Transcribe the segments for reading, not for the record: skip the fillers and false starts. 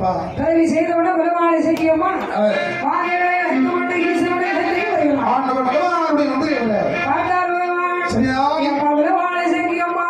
பிறவி செய்தவன பெருமாளை செய்யம்மா வாங்கவே அங்கு கொண்டு ஈசனுடைய ஆண்டவர் பகவானுடைய வந்து பார்த்தார் பெருமாள் சரியா எம்மா பெருமாளை செய்யம்மா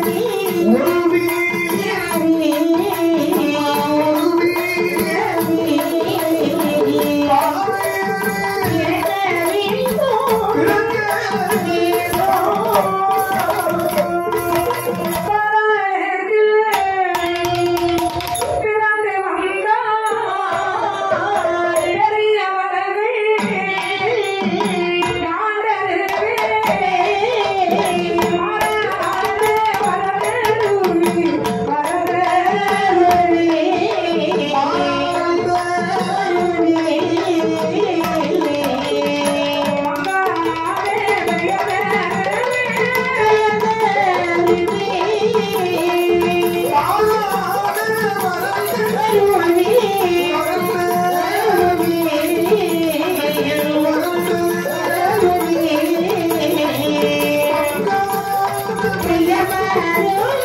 ஒரு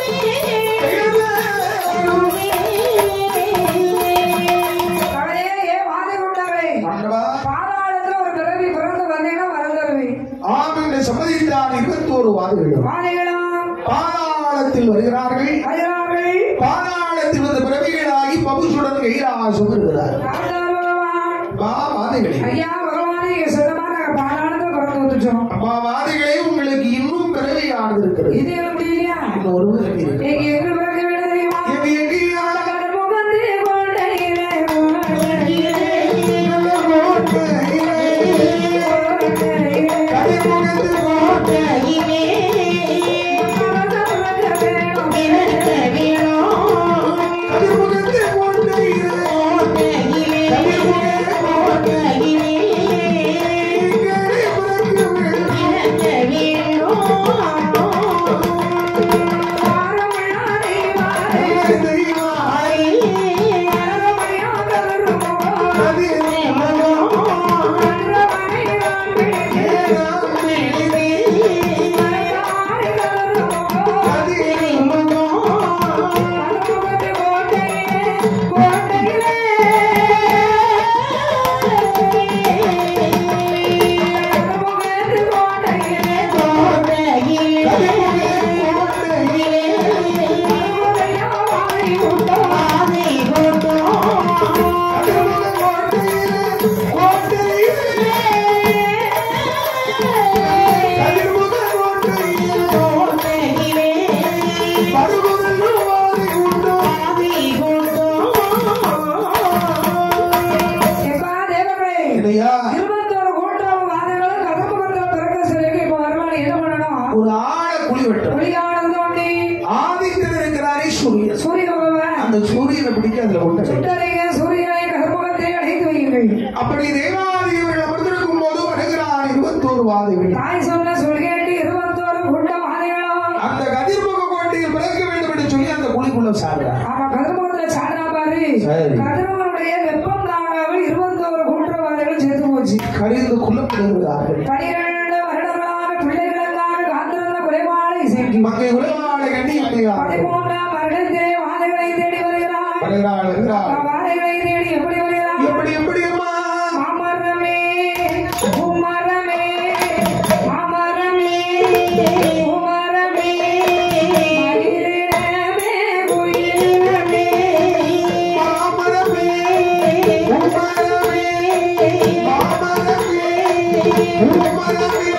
பாதாளத்தில் வருகிறார்கள். பாதாளத்தில் வந்து பிறவிகளாகி பபுசுடன் கைலாசம் வருகிறார். வாதிகளே உங்களுக்கு இன்னும் பிறவியானது இருக்கிறது. இன்னொரு அப்படி தேவாதிகள் அமர்ந்திருக்கும் போது வருகிறார் 21 வாதிகள். அந்த கதிர்முக கோட்டையில் பிறக்க வேண்டும் என்று சொல்லி அந்த குழிக்குள்ள சாடுறார். கரிந்து கொல்லப்படுகிறார்கள். 12 வருடங்களாக பிள்ளைகளுக்காக காத்திருந்த குறைபாடு இசைக்கு மக்கள் குறைபாடு கண்டிப்பாக 13ஆம் வருடத்திலே வாதைகளை தேடி வருகிறார். வாதைகளை தேடி எப்படி வருகிறார்? எப்படி அம்மா? மாமரமே பூமரமே மாமரமே பூமரமே மயிலிடமே குயிலிடமே மாமரமே பூமரமே மாமரமே பூமரமே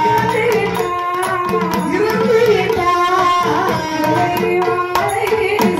Thank you.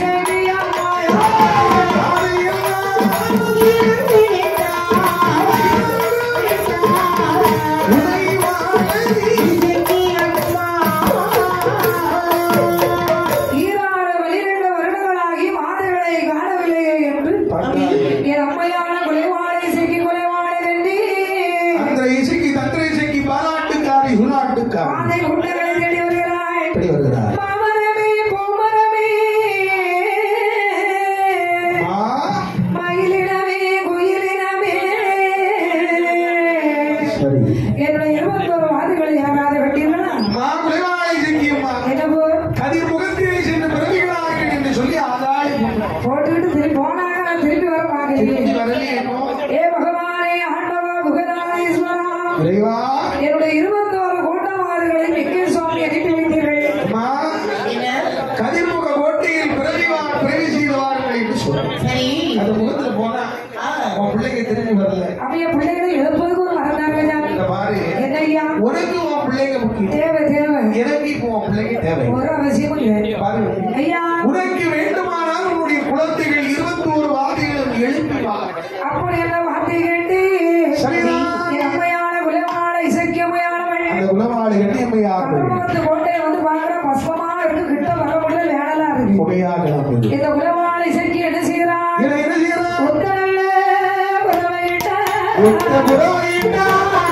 திரும்பி வரல. அப்படியே பிள்ளைகளை எழுப்பதுக்கு ஒரு மறந்தாங்க சாமி. இந்த பாரு, என்ன ஐயா? உனக்கு உன் பிள்ளைங்க முக்கியம். தேவை தேவை. எனக்கு இப்போ உன் பிள்ளைங்க தேவை. ஒரு அவசியமும் இல்லை. பாரு ஐயா, உனக்கு வேண்டுமானால் உன்னுடைய குழந்தைகள் 21 வார்த்தைகளும் எழுப்பி வா. அப்படி என்ன வார்த்தை கேட்டு சரிதான். என் அம்மையான குலவாள இசைக்கியமையானவள் அந்த குலவாளி கண்ணியம்மையாக கருமத்து கோட்டையை வந்து பார்க்கிற பஸ்மமா இருக்கு, கிட்ட வர முடியல, வேடலா இருக்கு. உமையாக இந்த குலவாள இசைக்கு என்ன செய்யறான்? என்ன செய்யறான்? ஒத்த நல்ல குலவையிட்ட ஒத்த குலவையிட்டா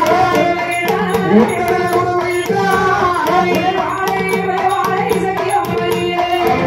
ஒத்த குலவையிட்டா குலவாள இசைக்கியம்மையே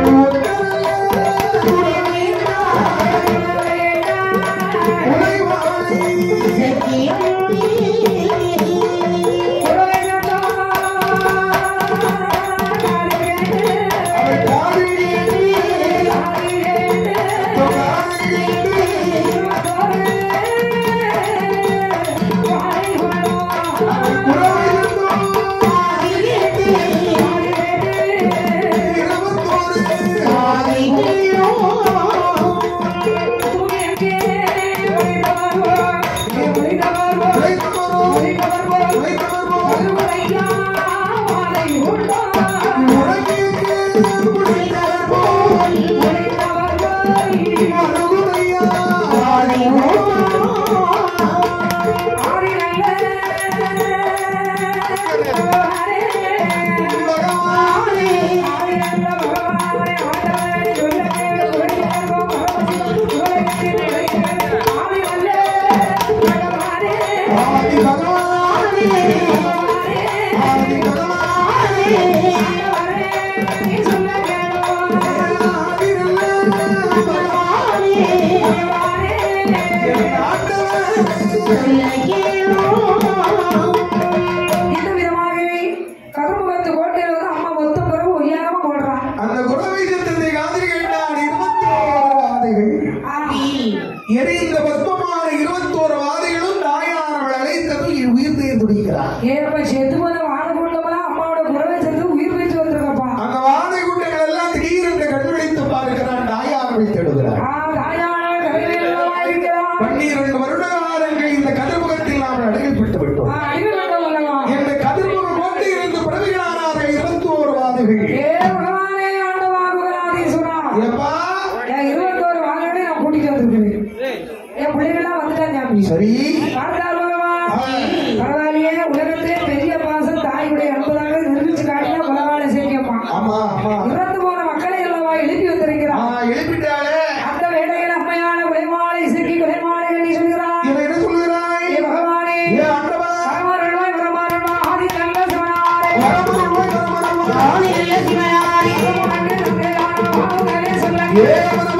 இந்த விதமாகவே கருமுகத்து கோட்டையில வந்து அம்மா மொத்த பிறகு ஒய்யாரமா போடுறான். அந்த குலவைத்தியத்தை காதில் கேட்டான் 21 வாதைகள். எரிந்த பத்மமான 21 வாதைகளும் தாயானவள் அழைத்தது உயிர்த்தை துடிக்கிறார். ஏப்ப செத்து போன வாழை கூட்டமெல்லாம் அம்மாவோட குரலை சேர்ந்து உயிர் பெற்று வந்திருக்கப்பா. அந்த வாதை கூட்டங்கள் எல்லாம் திடீரென்று கண்விழித்து பார்க்கிறான். தாயானவள் தேடுகிறார். தாயானவள் கருவேலமா இருக்கிறான். 12 வருட காலங்கள் இந்த கதிர்முகத்தில் நாம் அடையப்பட்டு விட்டோம். அறிவு அல்லவா? இந்த கதிர்முக கோட்டையிலிருந்து பிறவிகளானார்கள் 21 வாதைகள். ஏ பகவானே ஆண்டவா குகராதீஸ்வரா, ஏப்பா, என் 21 வாழைகளை நான் கூட்டிட்டு வந்திருக்கிறேன். என் பிள்ளைகள்லாம் வந்துட்டாங்க சாமி. சரி பார்த்தார் பகவான், பரவாயில்லையே, உலகத்திலே பெரிய பாசம் தாயுடைய அன்பதாக நிரூபிச்சு காட்டினா குலவாள சேர்க்கப்பா. ஆமா ஆமா இறந்து போன மக்களை அல்லவா எழுப்பி வந்திருக்கிறான். எழுப்பிட்டாளே. அந்த வேடையில் அம்மையான குலைமாலை இசைக்கு குலைமாலை கண்ணி சொல்கிறான். இவன் என்ன சொல்லுகிறாய்? ஏ பகவானே, ஏ ஆண்டவா, வரமாறுவாய் வரமாறுவா ஆதி நல்ல சிவனாரே, வரமுருவாய் வரமருவாய் ஆதி நல்ல சிவனாரே, வரமுறங்கு தந்தையான வாவுகளே சொல்ல ஏ